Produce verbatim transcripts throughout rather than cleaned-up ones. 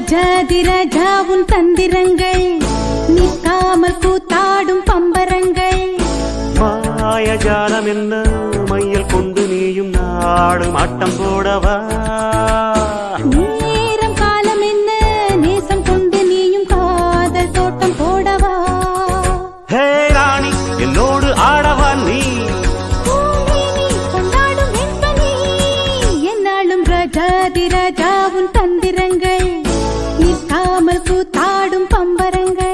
ராஜாதி ராஜா உன் தந்திரங்கள் நிற்காமல் கூத்தாடும் பம்பரங்கள். மாயஜாலம் என்ன மையல் கொண்டு நீயும் நாடும் ஆட்டம் போடவா. நேரம் காலம் என்ன நேசம் கொண்டு நீயும் காதல் தோட்டம் போடவா. ஹே ராணி என்னோடு ஆடவா நீ கொண்டாடும் வெண்பனி. என்னாலும் ராஜாதி ராஜா உன் தந்திரங்கள் நிற்காமல் கூத்தாடும் பம்பரங்கள்.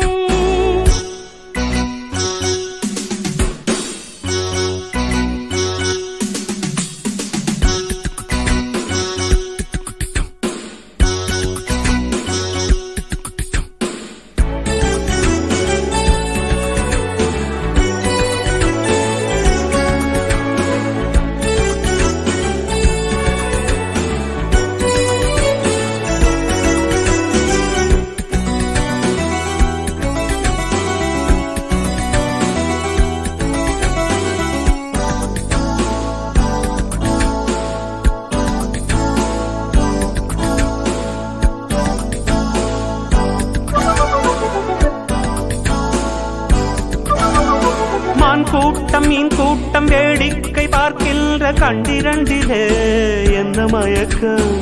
கூட்டம் மீன் கூட்டம் வேடிக்கை பார்க்கின்ற கண்டிரண்டிலே என்ன மயக்கம்.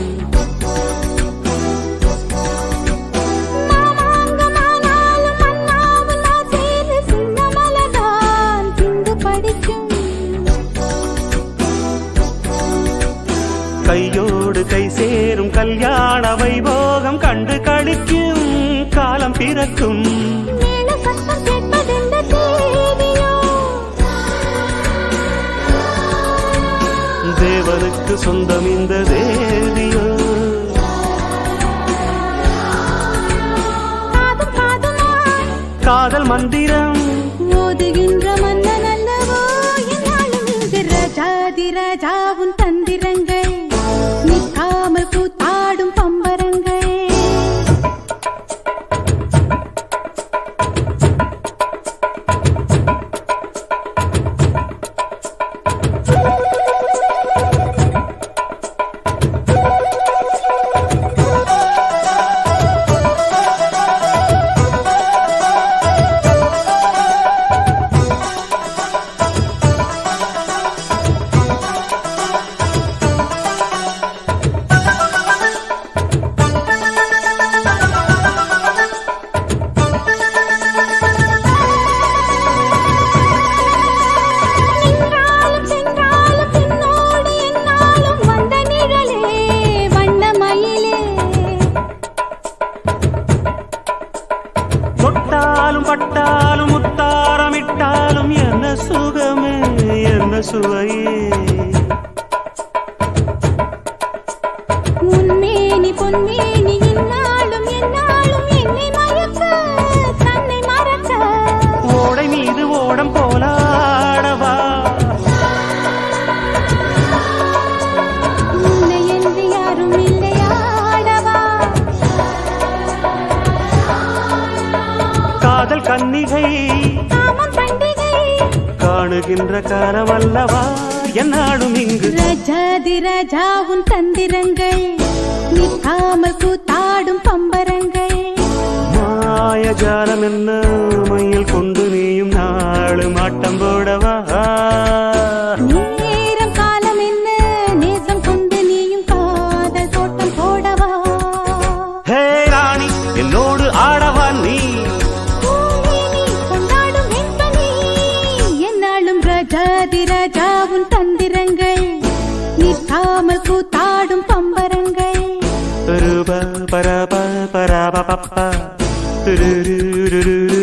கையோடு கை சேரும் கல்யாண வைபோகம் கண்டு கழிக்கும் காலம் பிறக்கும். தேவனுக்கு சொந்தம் இந்த தேவியோ. காதல் மந்திரம் ஓதுகின்ற மன்னன் அல்லவோ. என்னாலும் இங்கு ராஜாதி ராஜா உன் தந்திரங்கள் நிற்காமல் கூத்தாடும் பம்பரங்கள். பட்டாலும் முத்தாரமிட்டாலும் என்ன சுகமே என்ன சுவையே. உன்மேனி பொன்மேனி இன்னாலும் என்னாலும் என்னை மயக்க தன்னை மறக்க. ஓடை மீது ஓடம் போலாடவா. உன்னை என்று யாரும் இல்லையாடவா. காதல் கன்னிகை காமம் பண்டிகை காணுகின்ற காலம் அல்லவா என்னாடும் இங்கு. ராஜாதி ராஜா உன் தந்திரங்கள் நிற்காமல் கூத்தாடும் பம்பரங்கள். மாயஜாலம் என்ன மையில் கொண்டு நீயும் நாளும் ஆட்டம் போடவா. நேரம் காலம் என்ன நேசம் கொண்டு நீயும் காதல் தோட்டம் போடவா. ஹே ராணி என்னோடு ஆடவா நீ கொண்டாடும் வெண்பனி. என்னாலும் ராஜாதி ராஜா உன் தந்திரங்கள் நிற்காமல் கூத்தாடும் பம்பரங்கள். பரப பரப பரப பப்ப